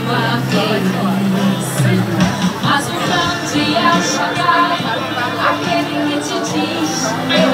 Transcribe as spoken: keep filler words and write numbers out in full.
sua vez. Mas o grande é o Shaddai, aquele que te diz: eu